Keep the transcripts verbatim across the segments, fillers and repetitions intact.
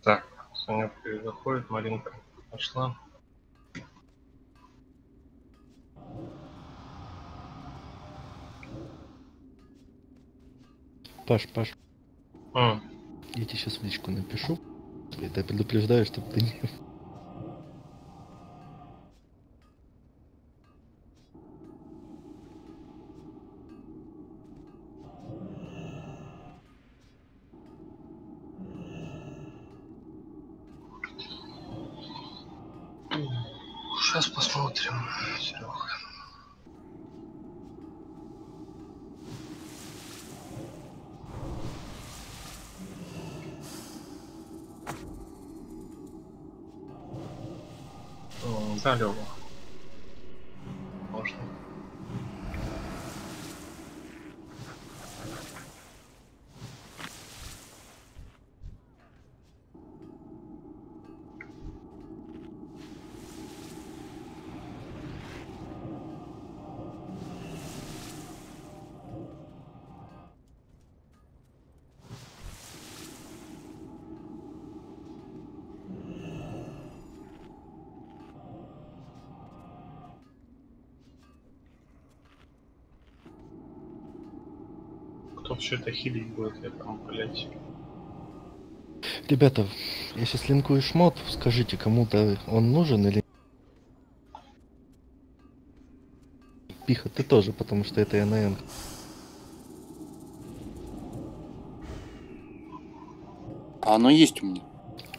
Так, Соня заходит, Маринка пошла. Паш, Паш. Mm. Я тебе сейчас в личку напишу. Это предупреждаю, чтобы ты не... Сейчас посмотрим, Серега. Да, Лёва. Можно. Кто все это хилить будет, я там, блять. Ребята, я сейчас линкую шмот, скажите, кому-то он нужен или... Пиха, ты тоже, потому что это эн эн. А оно есть у меня.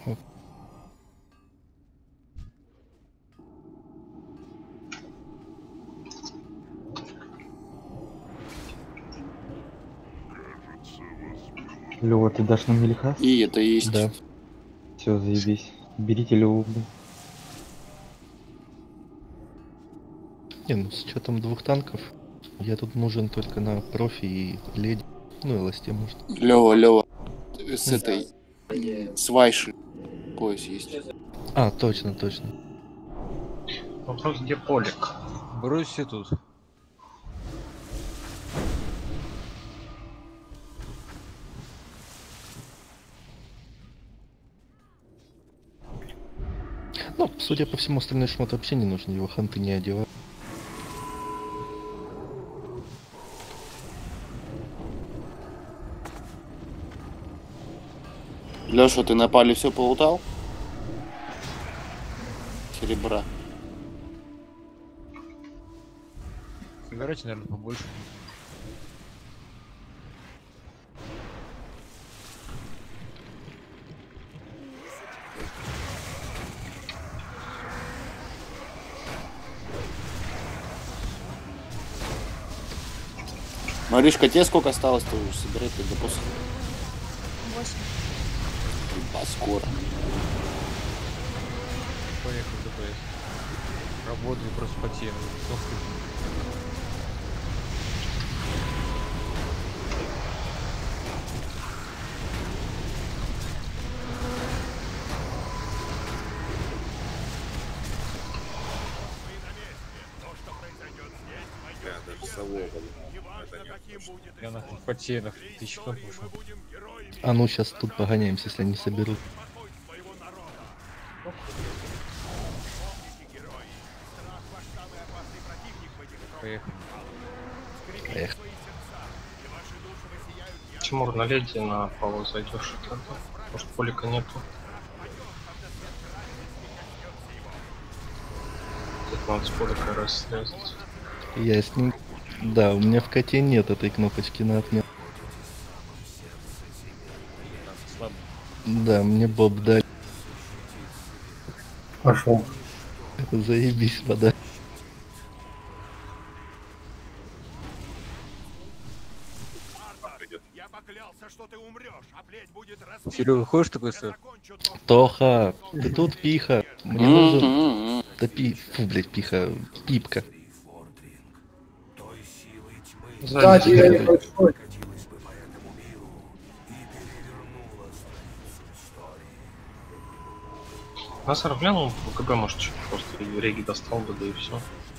Лёва, ты дашь нам Мелиха? И это есть. Да. Все, заебись. Берите Лёву, блин. Не, ну с учетом двух танков, я тут нужен только на профи и леди. Ну и ласте, может. Лёва, Лёва. С этой... С Вайши. Пояс есть. А, точно, точно. Вопрос, где Полик? Бросьте тут. Ну, судя по всему, остальной шмот вообще не нужен, его ханты не одевают. Лёша, ты на пале все полутал? Серебра. Собирайте, наверное, побольше. Маришка, тебе сколько осталось? Ты уже собирай ты до после. восемь. А скоро. Поехал в ДПС. Работаю просто по теме. Я нахуй по тенах тысяч кто пошел. А ну сейчас тут погоняемся, если они соберут. Поехали. Поехали. Тимур, на леди на Павла зайдешь. Может, Полика нету. Тут надо с Полика раз связаться. Я с ним... Да, у меня в коте нет этой кнопочки на отмен. Слабо. Да, мне Боб дали. Пошел. Заебись, вода. Серега, ходишь такой сэр? Тоха, ты тут, Пиха? Мне нужен... Да пи... Фу, блядь, Пиха. Пипка. Сзади тебя. Нас глянул в КБ, может, чуть просто реги достал бы, да и все.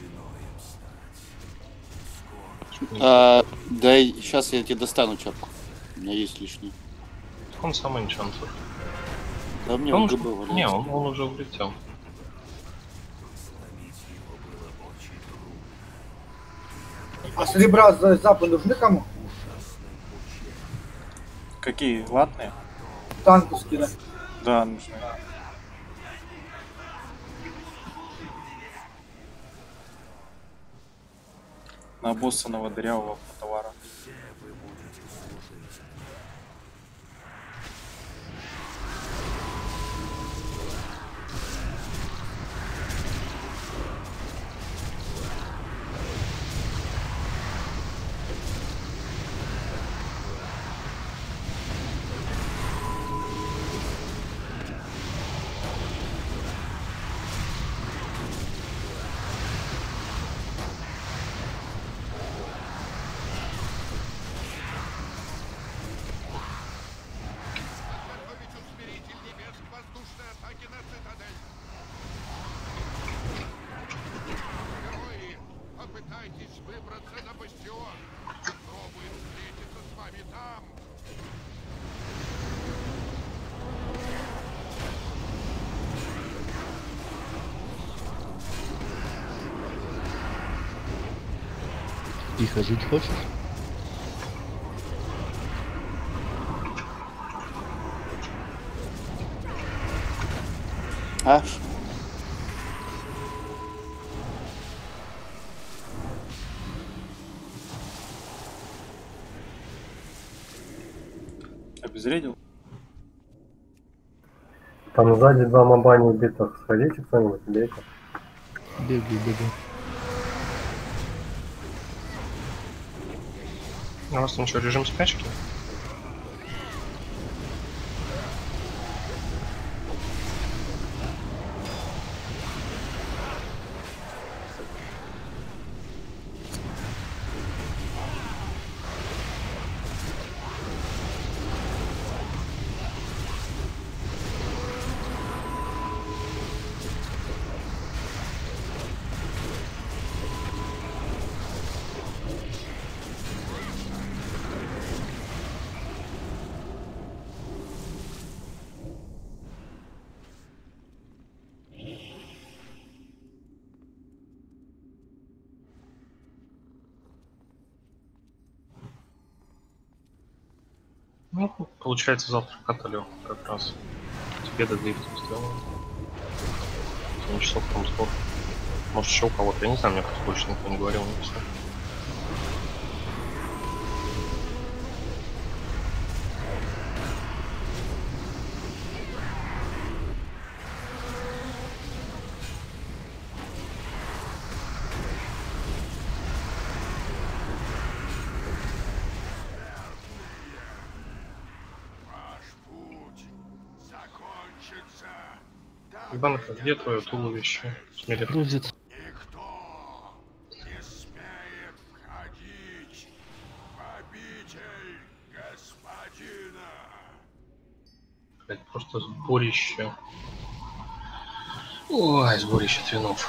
А, дай, сейчас я тебе достану чапку. У меня есть лишний. Он сам энчантер. Да мне Он в уже- ГБ валяется. Не, он, он уже улетел. А серебра за запад нужны кому? Какие? Латные? Танковские, да. Да, нужны. На босса новодырявого товара. Попытайтесь выбраться на бастион. Попробуем встретиться с вами там. Тихо, жить хочешь? А? Обезвредил? Там сзади два моба не убитых. Сходите кто-нибудь, бейте. Бегай, бегай. У вас там что, режим спячки? Ну, получается, завтра каталю как раз. Тебе до дрифта сделаем. семь часов там спорт. Может, еще у кого-то, я не знаю, мне как больше никто не говорил, не писал. Ваш путь закончится. Иванка, где твое туловище? Смелее. Грузится. Никто не смеет входить в обитель господина. Блять, просто сборище. Ой, сборище твинов.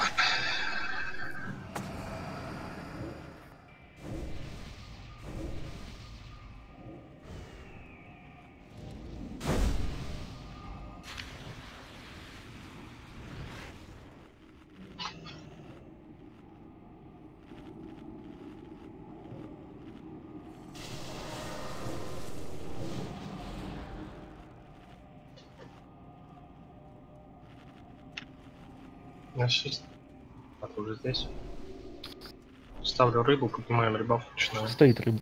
Значит, а ты уже здесь? Ставлю рыбу, поднимаем рыбав, начинаем. Стоит рыба.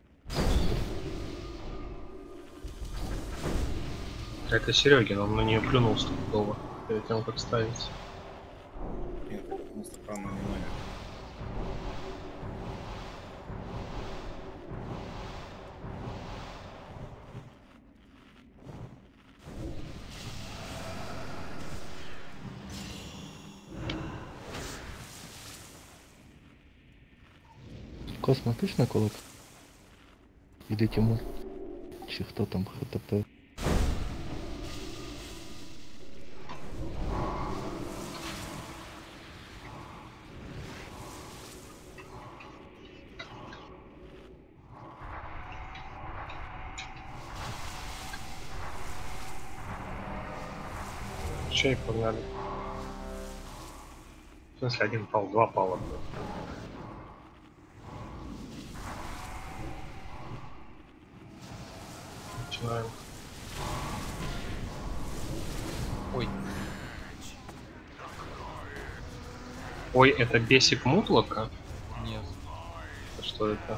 Это Серегин, он на нее плюнул стопудово перед тем, как ставить. Нет, у нас странное внимание. Космо, ты ж на кулак? Или Тимур? Чи хто там ХТП? Мощей погнали. В смысле, один пал, два пала. Начинаем. Ой, Ой, это бесик мутлока? нет. Что это?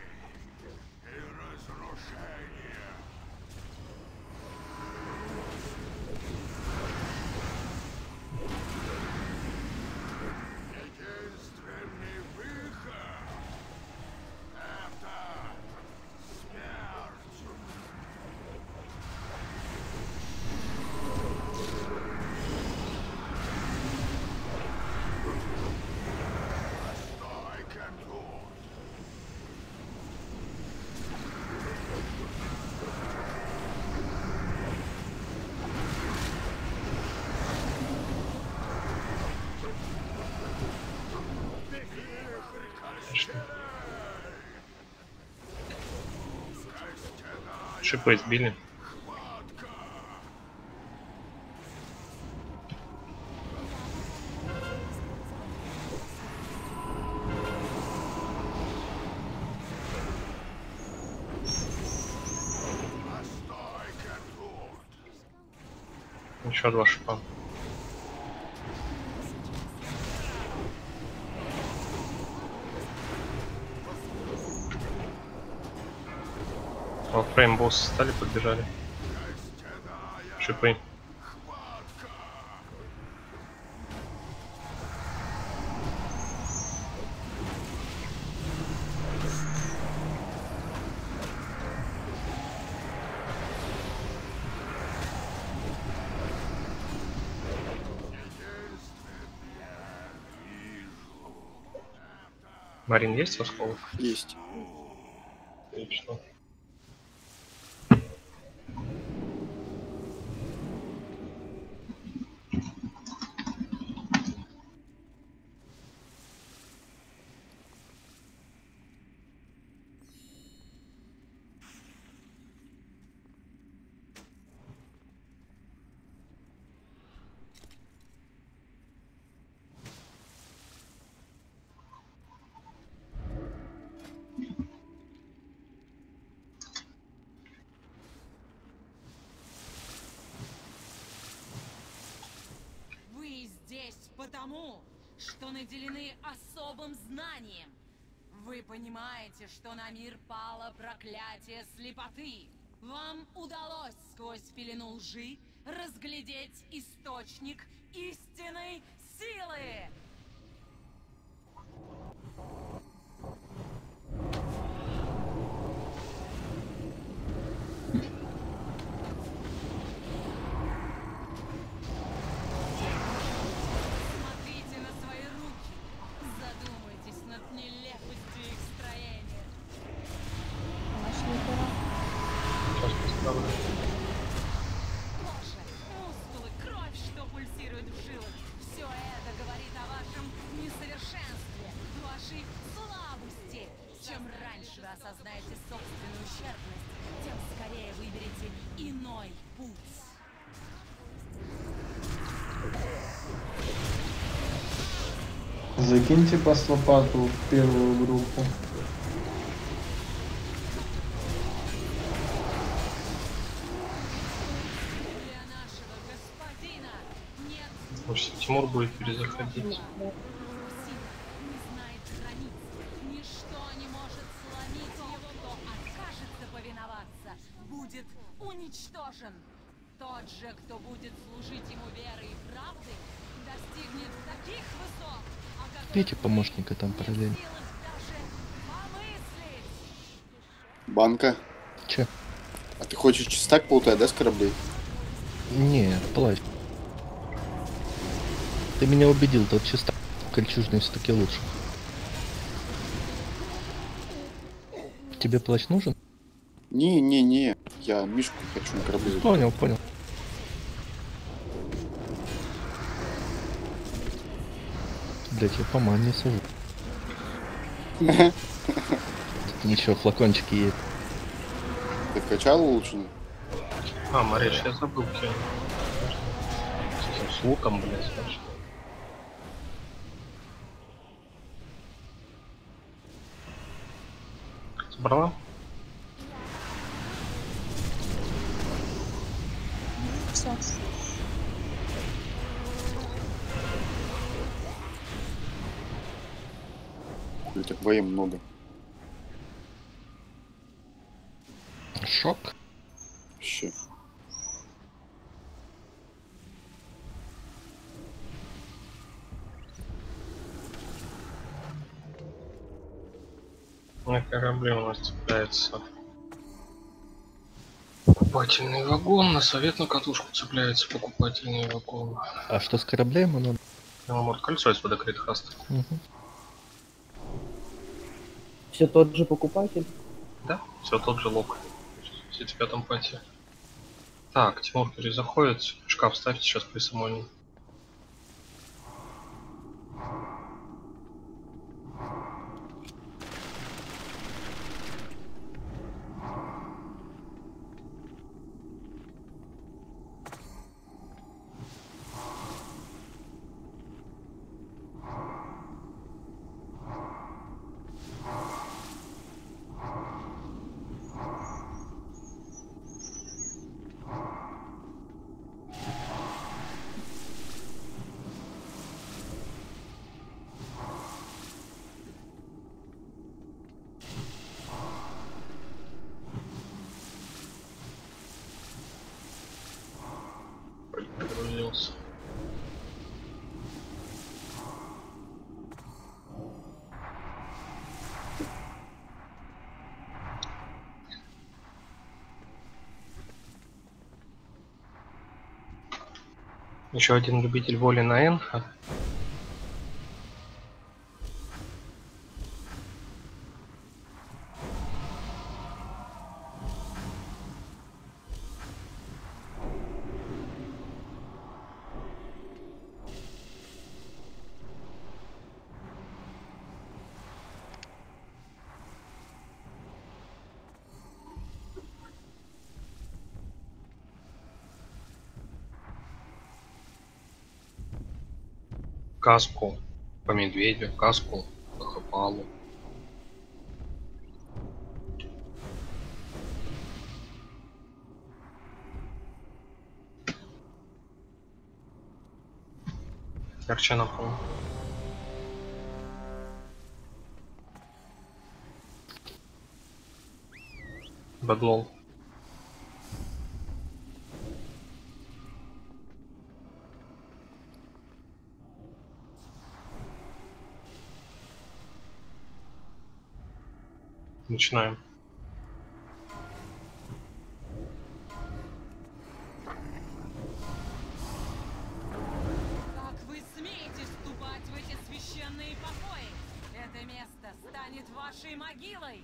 Единственный выход — это смерть. Стойка тут. Шипы сбили. Еще два шипа. Во фрейм босс стали, подбежали. Шипы. Марин, есть восхолов? Есть. Отлично. Вы здесь потому, что наделены особым знанием. Вы понимаете, что на мир пало проклятие слепоты. Вам удалось сквозь пелену лжи разглядеть источник истинной силы. Смотрите на свои руки. Задумайтесь над нелепостью их строения. Сейчас поставлю. Кожа, мускулы, кровь, что пульсирует в жилах. Все это говорит о вашем несовершенстве, вашей слабости. Чем раньше вы осознаете собственную ущербность, тем скорее выберете иной путь. Закиньте послопату в первую группу. Для нашего господина нет Может, Тимур будет перезаходить. сил, не знает границ. Ничто не может сломить его, кто откажется повиноваться, будет уничтожен. Тот же, кто будет служить ему верой и правдой, достигнет таких высот, о которых Пейте помощника там не в параллельно. силах даже помыслить. Банка. Че? А ты хочешь чистак полутать, да, с кораблей? Не, плащ. Ты меня убедил, тот чисто кольчужный все-таки лучше. Тебе плащ нужен? Не-не-не, я Мишку хочу на корабле. забрать. Понял, понял. Блять, я по мане сажу. Тут ничего, флакончики есть. Ты качал улучшенный? А, Мариш, я забыл, что с луком, блядь, значит. Собрала? Все. Этих боем много. Шок. Вообще. На корабле у нас цепляется покупательный вагон, на советную катушку цепляется покупательный вагон. А что с кораблями надо? Может, кольцо из водокрытых хаст. Угу. Все тот же покупатель? Да, все тот же лог. Все в пятом пати. Так, Тимур перезаходит. Шкаф ставьте сейчас при самоне. Погрузился. Еще один любитель воли на Н. Каску по медведю, каску по хапалу. Ярче на пол. Бэдлол. Начинаем. Как вы смеете вступать в эти священные покои? Это место станет вашей могилой.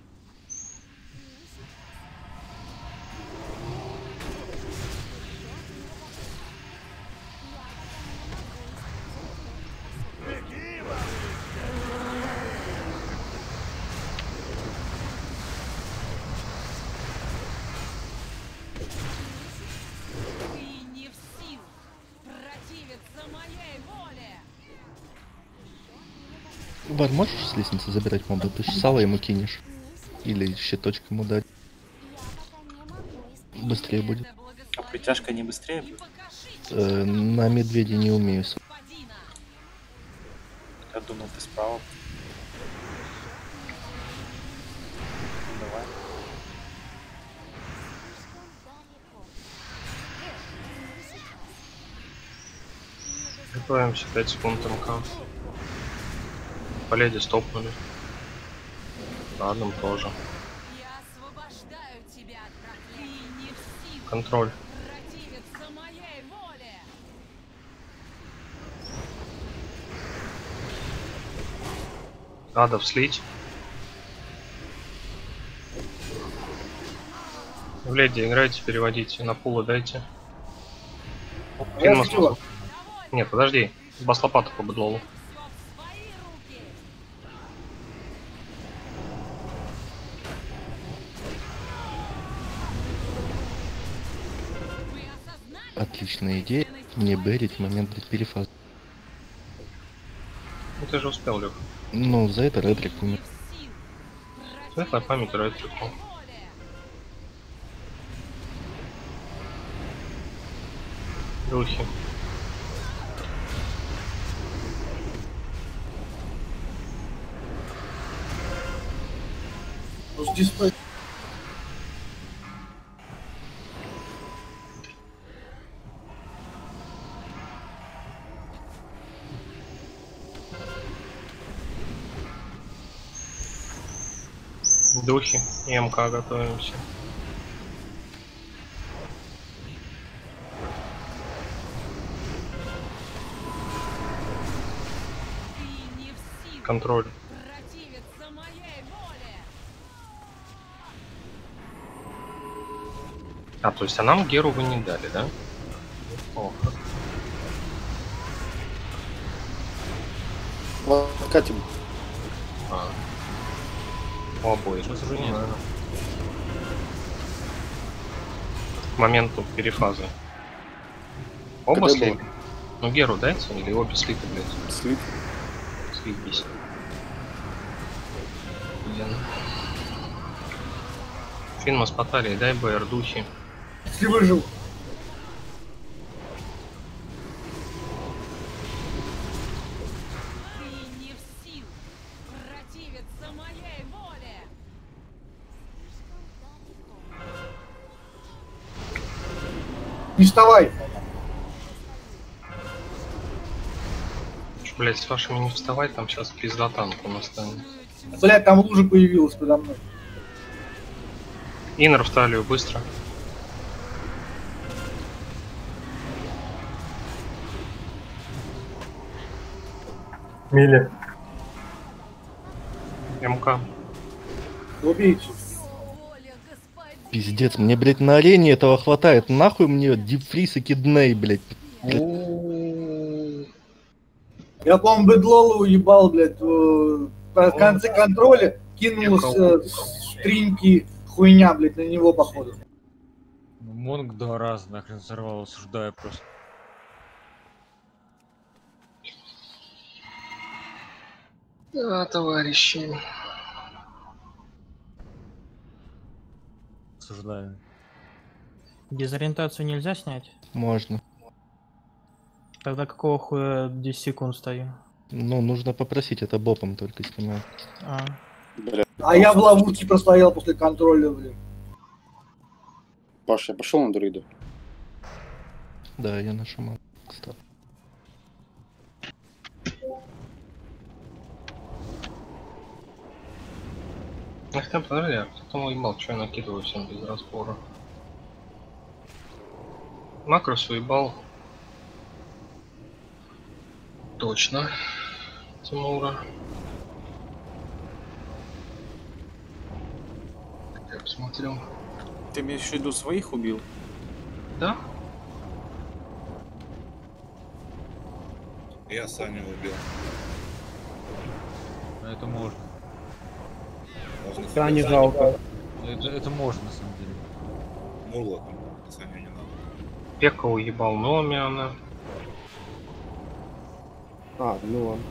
Ты не в силах противиться моей воле. Вар, можешь с лестницы забирать моба? Ты ж сало ему кинешь. Или щиточек ему дать. Быстрее будет. А притяжка не быстрее будет? Э, на медведе не умею. Я думал, ты справа. Давай. Готовимся, пять секунд МК. По леди стопнули. Ладно, тоже. Я освобождаю тебя от проклятия. Ты не в силах Контроль. противиться моей воле. Адов слить. В леди играйте, переводите. На пулы дайте. Я Кинь слила. масло. Нет, подожди. Бас лопату по бэдлолу. Отличная идея. Не берить момент блядь, перефаз. Ну ты же успел, Лёх. Ну, за это ретрик умер. Светлая память ретрику. Духи. Здесь Духи и МК готовимся. Контроль. Противиться моей воле. А, то есть а нам Геру вы не дали, да? Плохо. Вот, катим. А. У обоих. Сейчас уже нет. К моменту перефазы. Оба Когда слили? было? Ну Геру дайте или обе слиты, блядь? Слит. Слились. Блин. Финма с Паталией, дай БР, духи. если выжил. Ты не в силах противиться моей воле. Не вставай. Блять, с вашими не вставать, там сейчас пизда танку настанет. Блядь, там лужа появилась подо мной. Иннер в талию, быстро. Мили. МК. Убейте. Пиздец, мне, блядь, на арене этого хватает. Нахуй мне дипфриз и кидней, блядь. Я, по-моему, бедлола уебал, блядь, в в конце контроля кинул с, э, с стриньки хуйня, блядь, на него, походу. Ну, Монг два раза нахрен взорвал, осуждаю просто. Да, товарищи. Осуждаю. Дезориентацию нельзя снять? Можно. Тогда какого хуя десять секунд стою? Ну, нужно попросить это бопом только снимать. А. Бля. А я в ловушке простоял после контроля, блин. Паш, я пошел на друиду. Да, я на шаман. Кстати. Ах ты, подожди, а кто там уебал, что я накидываю всем без разбора? Макрос уебал. Точно. Тимура. Я посмотрел. Ты имеешь в виду своих убил? Да? Я Саню убил. Но это можно. Можно Да, не жалко. Это, это можно на самом деле. Мурло там, Саню не надо. Пека уебал Номиана. А, ну ладно.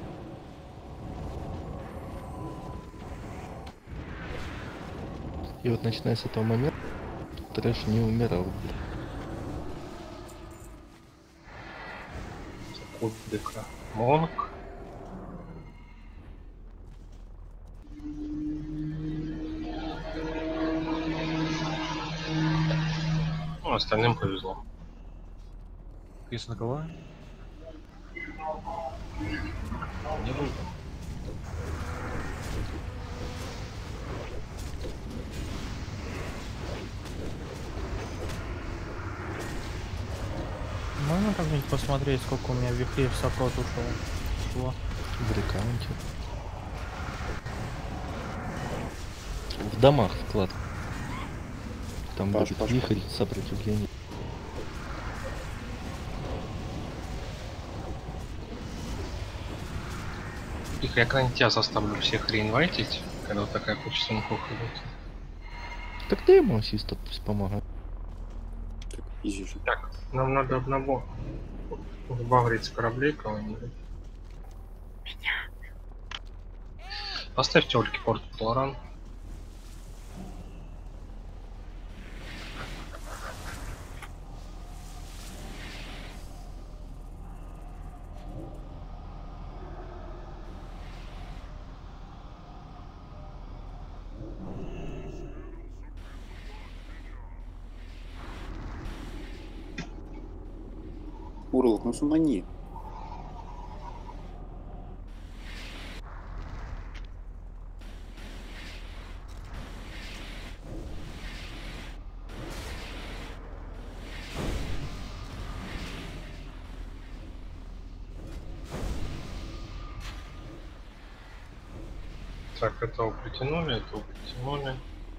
И вот начиная с этого момента, трэш не умирал. Кубика. Монк. Ну, остальным повезло. Кис на кого? Не был. Можно как-нибудь посмотреть, сколько у меня вихрей в сопрот ушло? Чего? В рекаунте. В домах вклад. Там Паш, будет Паш, вихрь сопротивления. Тихо, я когда-нибудь тебя заставлю всех реинвайтить, когда вот такая куча сумку ходит. Так ты ему ассист пусть помогает. Изи же. Так, нам надо одного вбагрить с кораблей кого-нибудь. Поставьте Ольке порт Плоран. Урлок, ну сумани. Так, этого притянули, этого притянули.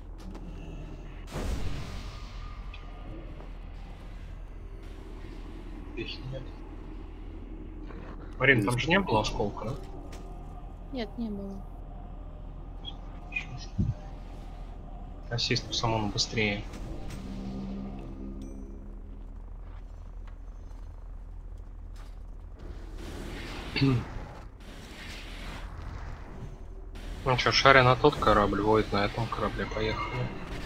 Их нет. Марин, там же не было осколка, да? Нет, не было. Ассист по самому быстрее. Ну что, шаря на тот корабль, воет на этом корабле, поехали.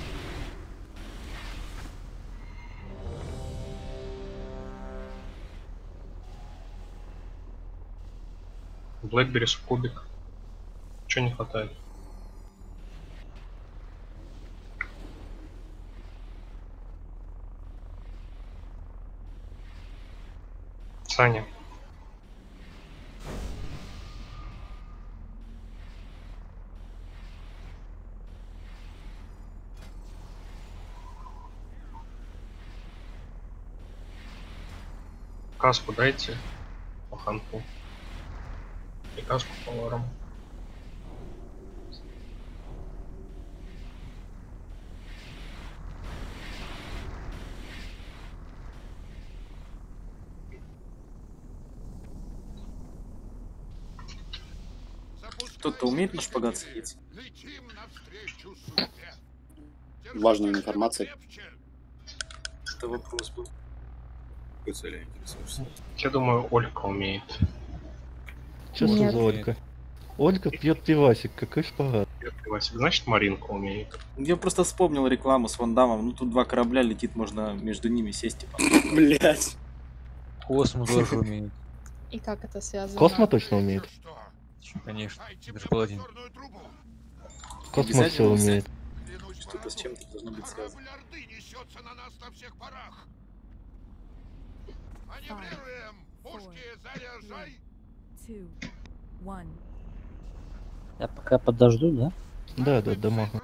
Блэкбери кубик. Чего не хватает? Саня. Каску дайте по ханку. И каску по лорам. Кто-то умеет на шпагат садиться? Важная информация. Это вопрос был. Какой цели интересуешься? Я думаю, Олька умеет. Что что за Олька? Ольга пьет пивасик, какой шпагат. Пьет пивасик, значит Маринка умеет. Я просто вспомнил рекламу с Ван Дамом. Ну тут два корабля летит, можно между ними сесть типа. Блять. Космо тоже умеет. И как это связано? Космо точно умеет. Конечно, даже паладин. Космо все умеет. Что-то с чем-то должно быть связано. Я пока подожду, да? Да, да, да, могу.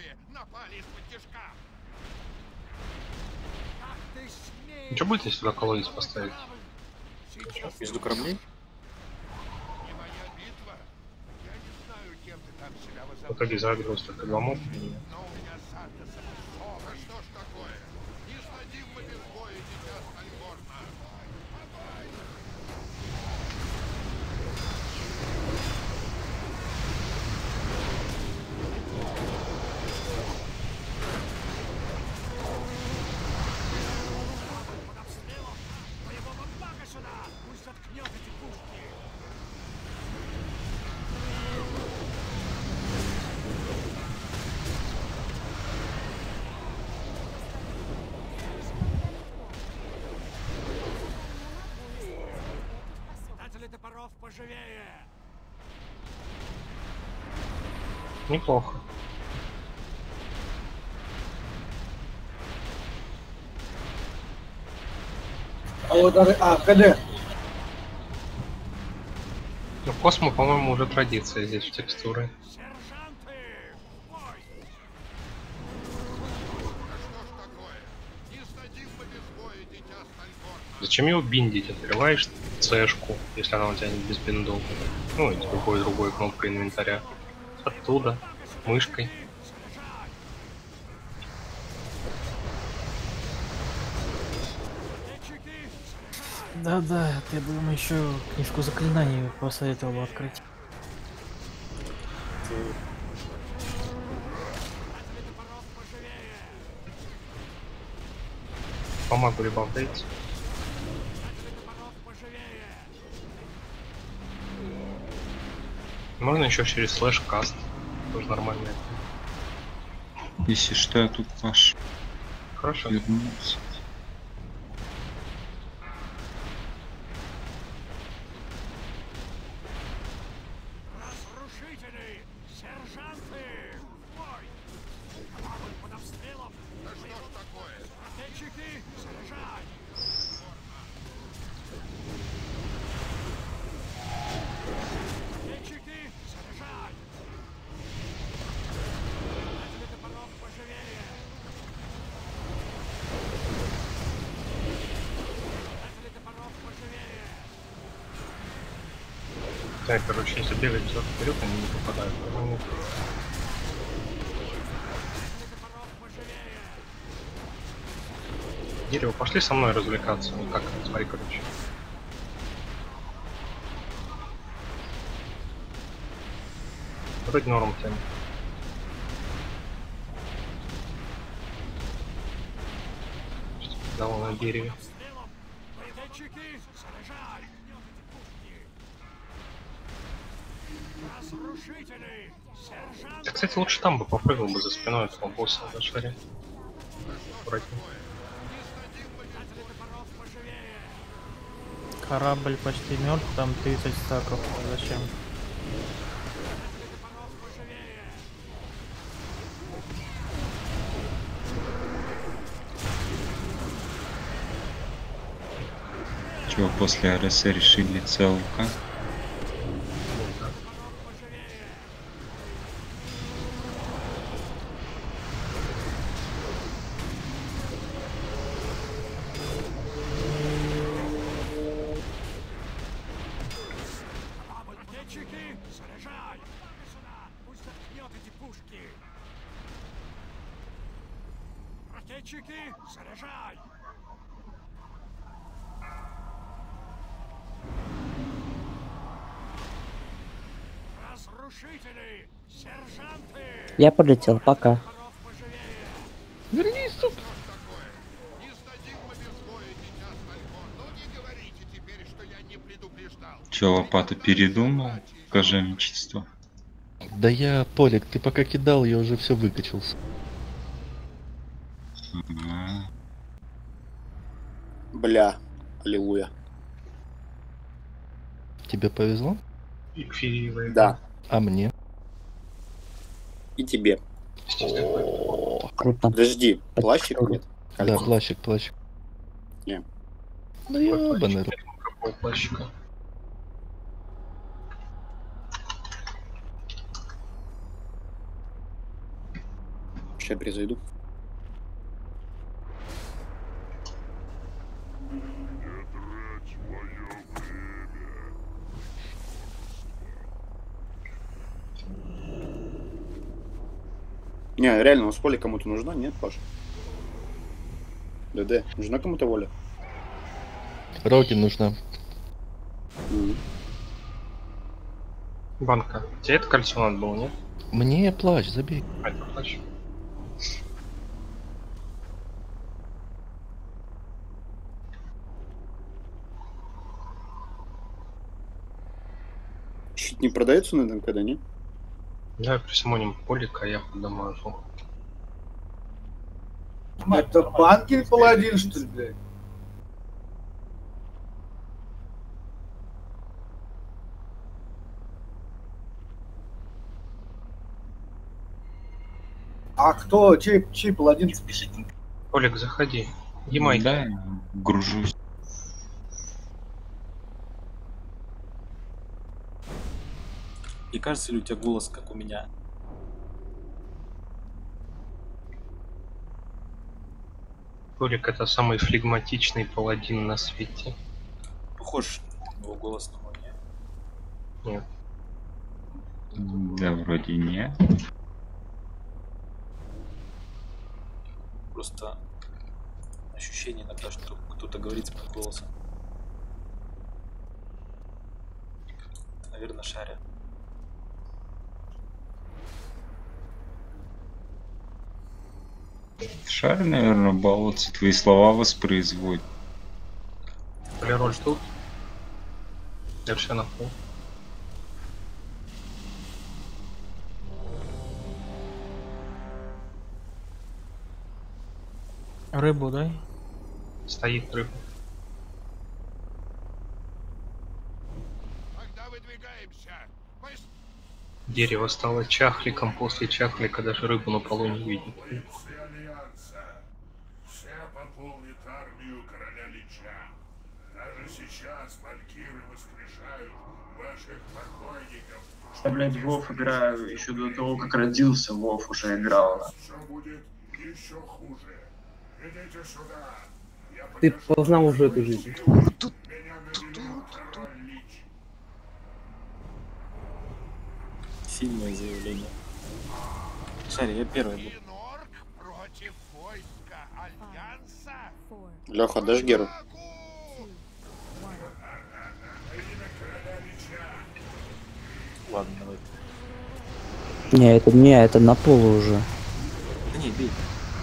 Что будет, если сюда колодец поставить? Между кораблей? В итоге загрузка только два моб. Неплохо. А вот, а, КД. Ну, Космо, по-моему, уже традиция здесь в текстуры. Зачем его биндить? Открываешь цешку, если она у тебя не без биндов. Ну, и любой другой кнопкой инвентаря. Оттуда, мышкой. Да-да, я бы ему еще книжку заклинаний посоветовал бы открыть. Помогу ребал дайте. Можно еще через слэш каст. Тоже нормально. Если что, я тут ваш. Хорошо. Вернулся. Разрушители! Сержанты! Бой! Корабль под обстрелом! Да что ж такое? Ракетчики! Заряжай! Ракетчики! Заряжай! Метатели топоров поживее! Метатели топоров поживее! Да, короче, если бегать взад вперед, они не попадают. По-моему. Дерево, пошли со мной развлекаться. Ну как, смотри, короче. Вроде норм тем. Дал на дереве. Ракетчики! Заряжай! Разрушители! Сержанты! Да, кстати, лучше там бы попрыгал бы за спиной этого босса на шаре. Аккуратнее. Корабль почти мертв, там тридцать стаков. Зачем? Чего после АРС решили ЦЛК? Ракетчики! Заряжай! Сюда! Пусть заткнет эти пушки! Ракетчики! Заряжай! Разрушители! Сержанты! Я полетел, пока. Вернись, сука! Че, лопата передумал? Кожевничество. Да я, Полик, ты пока кидал, я уже все выкачался. Ага. Бля, аллилуйя. Тебе повезло? Икфиевые. Да. А мне? И тебе. Круто. Подожди, плащик нет? Да, плащик, плащик. Не. Ну ебаный рот. Какого плащика? Сейчас перезайду. Не, реально, у нас воля кому-то нужна, нет, Паш? ДД, нужна кому-то воля? Роги нужна. М. Банка. Тебе это кольцо надо было, нет? Мне плащ, забей. А, это плащ. Щит не продается на ДНК, да, нет? Давай присмотрим Полика, я подамажу. Это Банкин паладин, что ли, блядь? А кто? Чей, чей паладин? Полик, заходи. Ямайка. Да, гружусь. И кажется ли у тебя голос, как у меня? Полик это самый флегматичный паладин на свете. Похож на его голос на мой, нет? Нет. Да, вроде нет. Просто ощущение иногда, что кто-то говорит с моим голосом. Это, наверное, шаря. Шар, наверное, балуется, твои слова воспроизводит. Полироль тут. Я все на пол. Рыбу дай. Стоит рыба. Дерево стало чахликом, после чахлика даже рыбу на полу не видит. Все пополнит армию короля Лича. Даже сейчас валькиры воскрешают ваших покойников. Я, блядь, Вов играю еще до того, как родился. Вов уже играл. Все будет еще хуже. Идите сюда. Я Ты познал уже эту жизнь. Сильное заявление. Шари, я первый был. против войска Альянса. Леха, дашь Геру? Ладно, давай. Не, это не, это на полу уже. Да не, бей.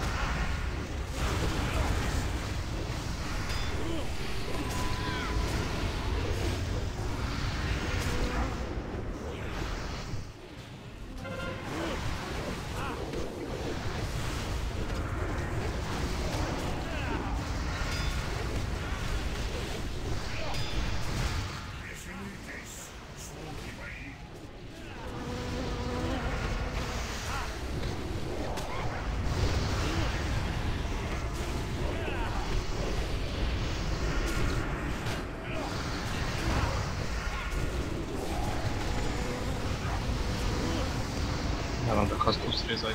Надо касту срезать.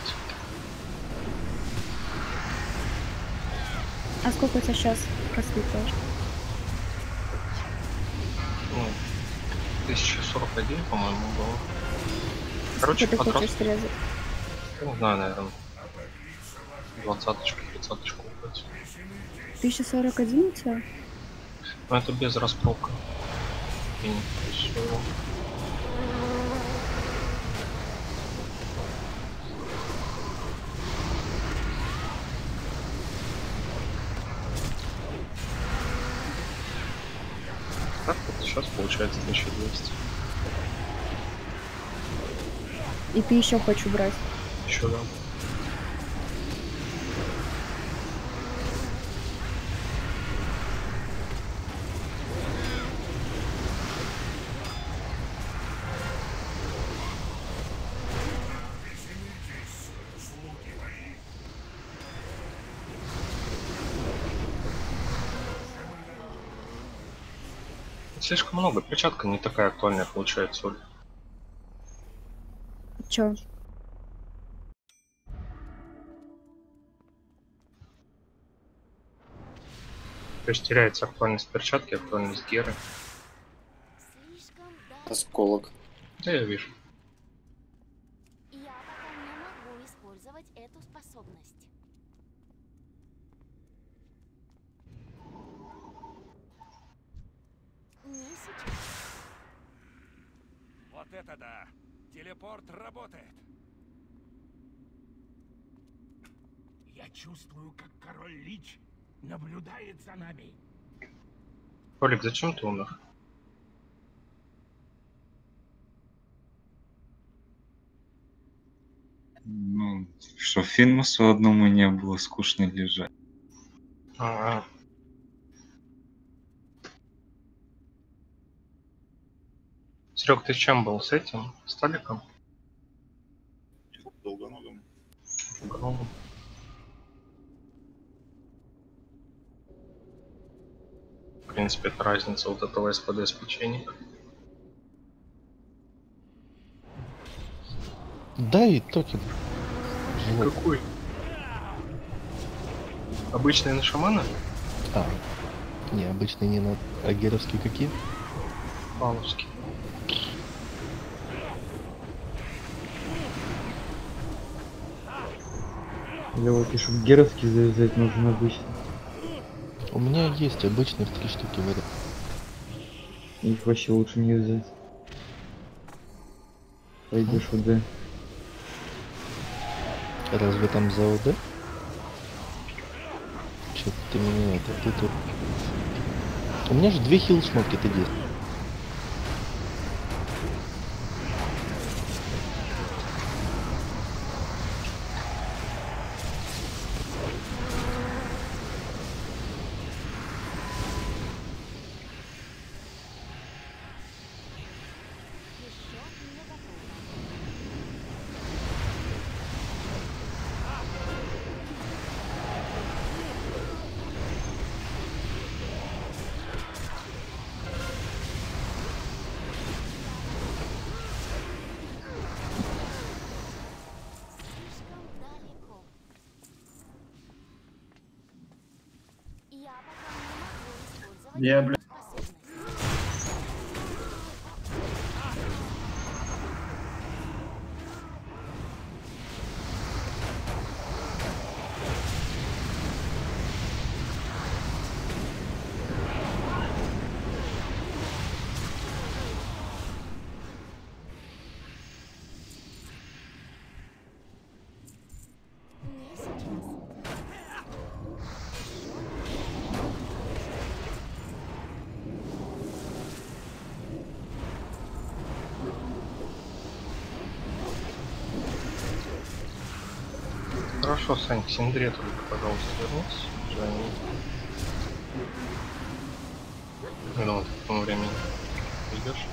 А сколько у тебя сейчас рассветаешь? Ну, тысяча сорок один, по-моему, было. Короче, Сколько ты подрос. хочешь срезать? Не знаю, наверное. Двадцаточку, тридцаточку убрать. тысяча сорок один у тебя? Но это без распрока. И не всё. Так вот сейчас получается тысяча двести. И ты еще хочу брать. Еще да. Слишком много, перчатка не такая актуальная получается, Оль. Чё? То есть теряется актуальность перчатки, актуальность геры. Осколок. Да, я вижу. Я пока не могу использовать эту способность. Не сейчас. Вот это да! Телепорт работает! Я чувствую, как король Лич наблюдает за нами. Олег, зачем ты умер? Ну, что Финмусу одному не было скучно лежать. А-а. Серег, ты с чем был? С этим? С Таликом? Долгоногом. Долгоногом. В принципе, это разница вот этого СПД с печеньем. Да, и токен. Живот. Какой? Обычные на шамана? А, не, обычные не на... А геровские какие? Павловские. Лева пишет, геровский завязать нужен обычно. У меня есть обычных три штуки в этом. Их вообще лучше не взять. Пойдешь в Д. Разве там за ОД? Что ты меня это путал? У меня же две хил шмотки ты делаешь. Я, блядь. Хорошо, Сань, к Синдре только, пожалуйста, вернись. Жень. Я думал, ты к тому времени идешь.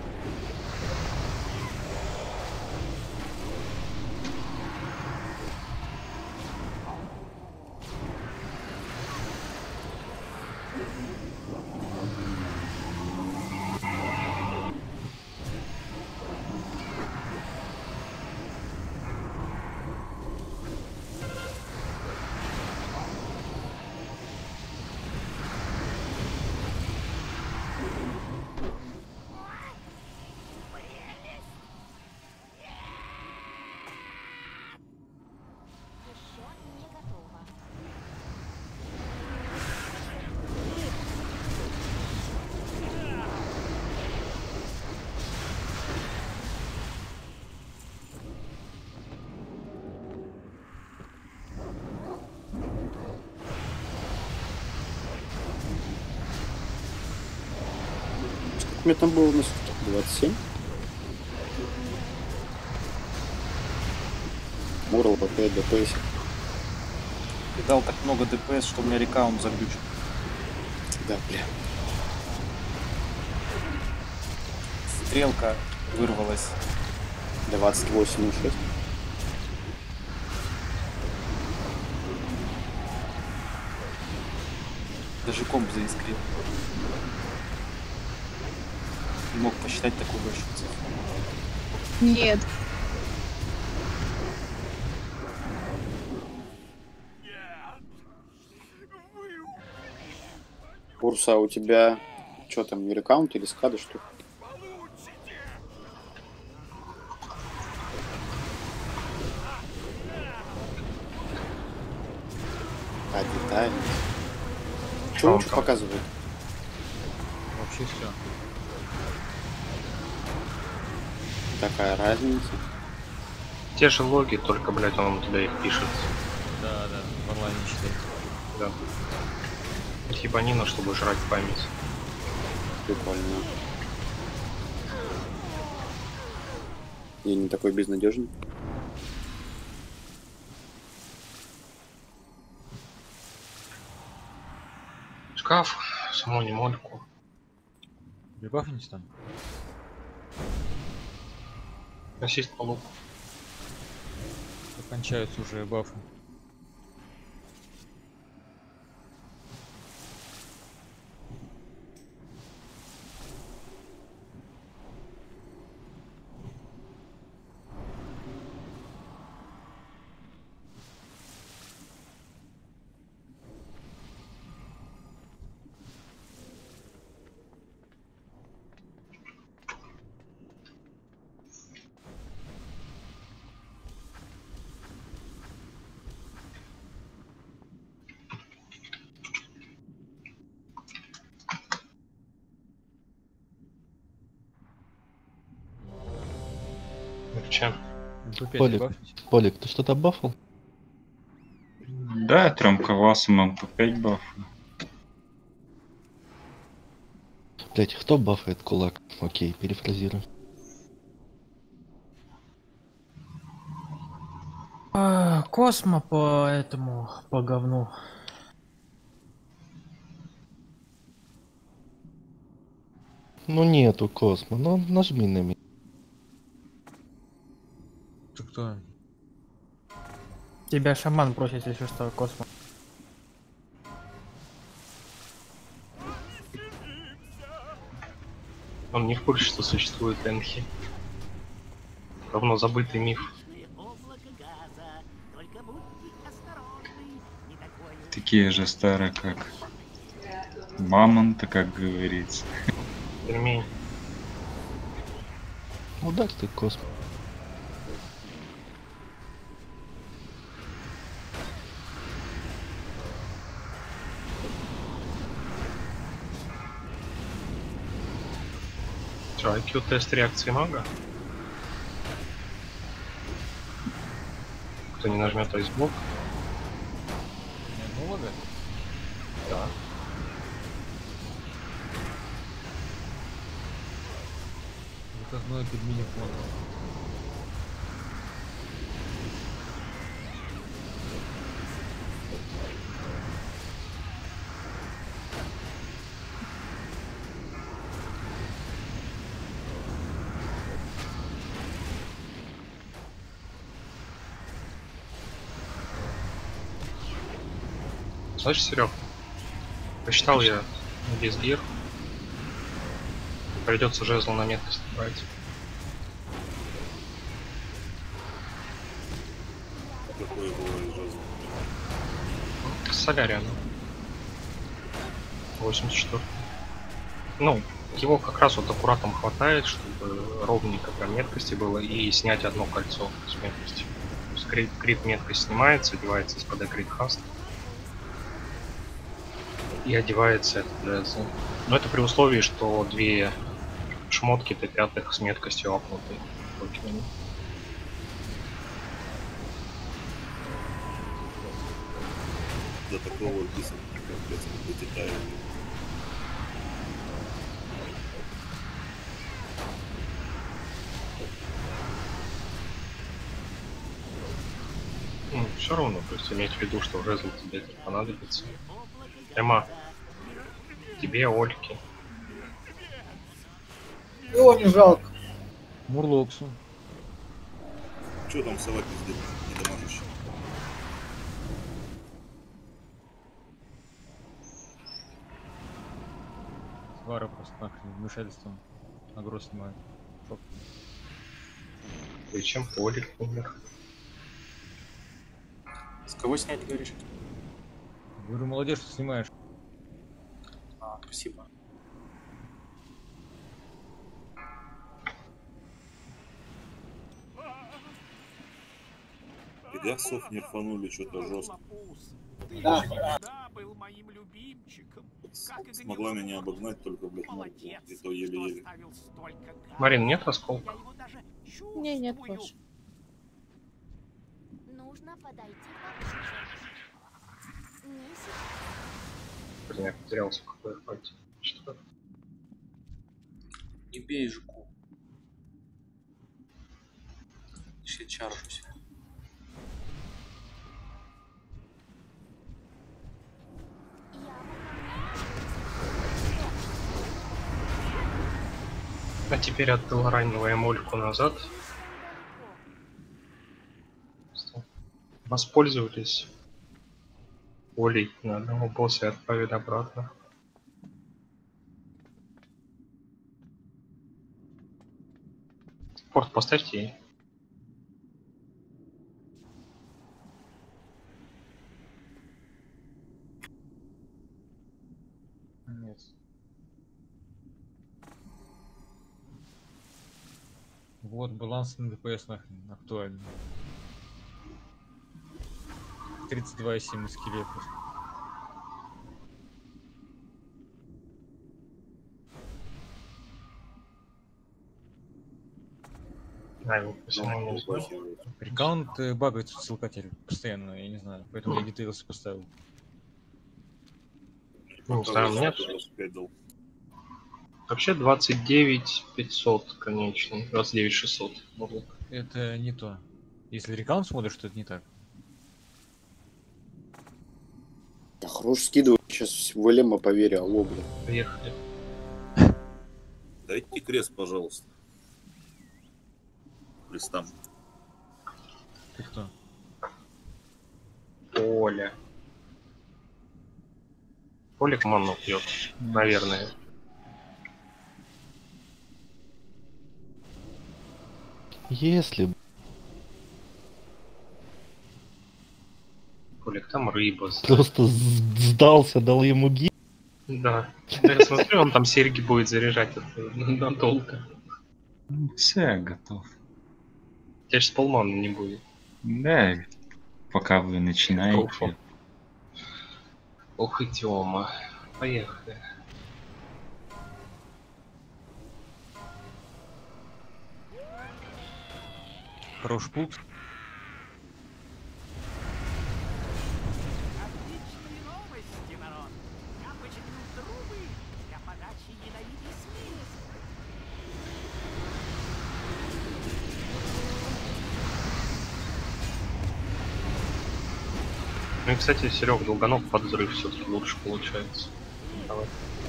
У меня там было у нас двадцать семь. Мурал, ПП, ДПС. Ты дал так много ДПС, что у меня рекаунт заглючил. Да, бля. Стрелка вырвалась. двадцать восемь ноль шесть. Даже комп заискрил. Не мог посчитать такую большую цифру. Нет. Урса, у тебя что там, не рекаунт или скады, что ли? А, детали. Что лучше показывает? Вообще все. Такая разница. Те же логи, только, блядь, он у тебя их пишет. Да, да, в онлайне читает. Да. Ебанина, чтобы жрать память. Прикольно. Я не такой безнадежный. Шкаф, саму не мольку. Прибафнись там. Ассист по луку. Кончаются уже бафы. Чем? Полик, Полик, ты что-то бафал? Да, трем классам по пять бафов. Блять, кто бафает кулак? Окей, перефразирую. А, Космо по этому, по говну. Ну нету Космо, ну нажми на меня. Ты кто? Тебя шаман просит, если что, Космо. Он не в курсе, что существует Энхи. Давно забытый миф. Такие же старые, как мамонта, как говорится. Пельмень. Ударь ты, Космо. Что, ай кью тест реакции мага? Кто не нажмет айсблок? Не много? Да. Заказной пельмени фон. Слышишь, Серег? Посчитал я без гир. Придется жезл на меткость брать. Какой бывает жезл? Соляриан. восемьдесят четыре. Ну, его как раз вот аккуратно хватает, чтобы ровненько по меткости было и снять одно кольцо с меткости. Крит, крит меткость снимается, одевается из-под крит хаст. И одевается этот жезл. Но это при условии, что две шмотки Т пятых с меткостью апнуты. До такого диса дотекаю. Ну, все равно, то есть иметь в виду, что жезл тебе понадобится. Эма, тебе Ольки. Его не жалко. Мурлоксу. Че там совать пиздец? Не дамажишь. Свара просто нахрен вмешательством агро снимает. Шок. И чем Олик умер? С кого снять, говоришь? Говорю, молодежь, что снимаешь. А, спасибо. Пегасов не рфанули что-то жестко. Да. Был моим любимчиком. Смогла меня обогнать только, блядь, морку. И то еле-еле. Марин, нет осколка? Не, нет больше. Нужно подойти поближе. Не сейчас. Блин, я потерялся в какой файте. Что? Не бей жуку. Я чаржусь. А теперь отдал раннего эмольку назад. Воспользовались волей на одного босса и отправили обратно. Порт поставьте ей. Нет. Вот, баланс на ДПС нахрен актуальный. тридцать два и семь на скилле просто. А, его посильнее не знаю. Рекаунт э, багается в ссылкатель постоянно, я не знаю. Поэтому я детейлсы поставил. Ну, знаю, нет. Вообще двадцать девять пятьсот конечный, двадцать девять шестьсот. Это не то. Если рекаунт смотришь, то это не так. Да хорош скидывай, сейчас в Элема поверю, алло, блин. Поехали. Дайте крест, пожалуйста. Крестам. Ты кто? Оля. Олег ману пьет, наверное. Если бы. Олег, там рыба. Просто сдался, дал ему ги. Да. Да, я смотрю, он там серьги будет заряжать надолго. Все, я готов. У тебя сейчас полмана не будет. Да, пока вы начинаете. Ох, Ох и Тёма. Поехали. Хорош путь. Отличные новости, народ. Я починил трубы для подачи ядовитой смеси. Ну и, кстати, Серег, долгоног под взрыв все-таки лучше получается. Давай.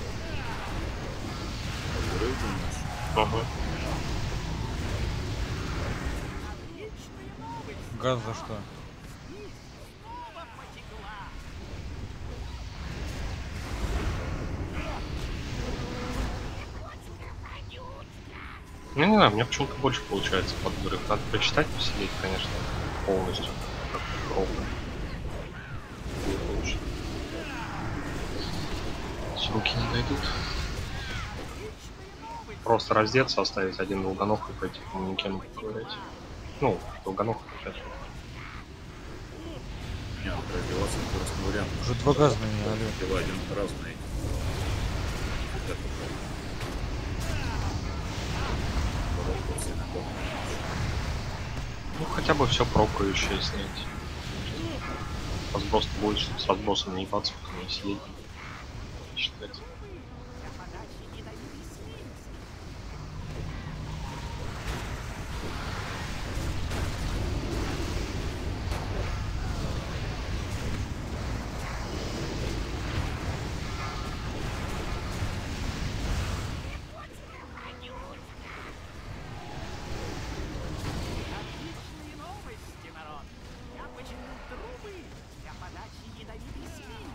Ага. Газ за что? Ну не знаю, мне почему-то больше получается под взрыв. Надо прочитать, посидеть, конечно, полностью. Как ровно. Будет лучше. С руки не дойдут. Просто раздеться, оставить один долгоног и пойти к манекену поговорить. Ну, долгоног сейчас. Нет, раздеваться это просто вариант. Уже два газа на меня, алло. Один разный. Ну хотя бы все прокающее снять. Разброс будет, чтобы с разбросом не ебаться, потом не сидеть. Считать. Отличные новости, народ. Я починил трубы для подачи ядовитой смеси.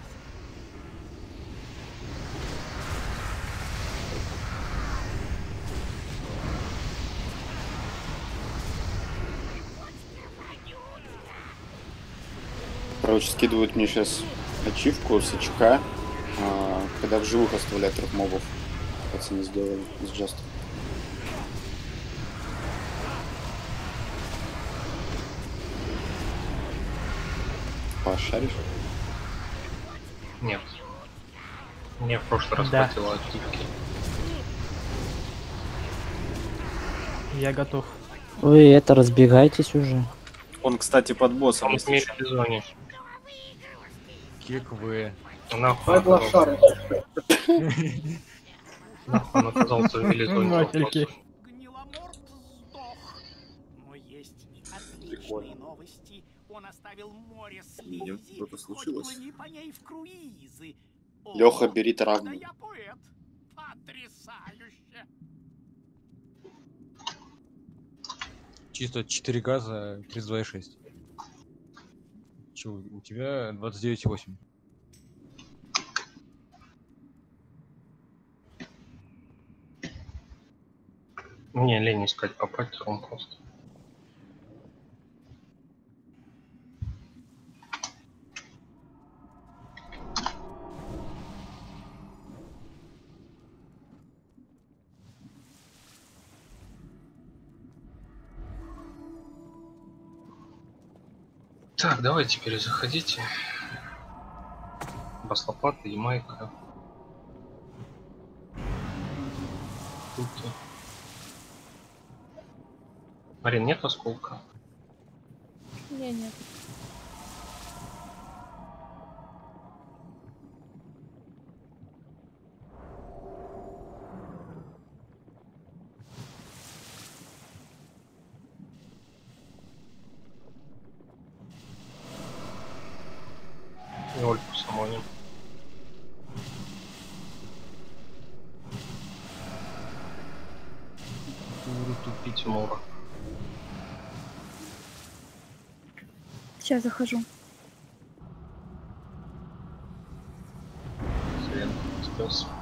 Короче, скидывают мне сейчас ачивку с очка, а, когда в живых оставляют трех мобов. Пацаны сделали с Джаста. Пошаришь? Нет. Мне в прошлый раз Да. хватило ачивки. Я готов. Вы это разбегайтесь уже. Он, кстати, под боссом. Он в межсезонье. Кек вы. Нахуй. Хватит лошары. Нахуй он оказался в мелизоне. Вафельки. Гниломорт сдох. Но есть отличные новости. Он оставил море Мне слизи. что-то случилось. Хоть плыви по ней в круизы. О, Леха, бери да травму. я поэт. Потрясающе. Чисто четыре газа, тридцать два и шесть. Че, у тебя двадцать девять и восемь. Мне лень искать по паттерам просто. Так, давайте теперь заходите. Бас-лопата, Ямайка. Тут. Марин, нет осколка? Не, нет. И Ольгу самоним. Буду тупить Мора. Сейчас захожу. Свет, спес.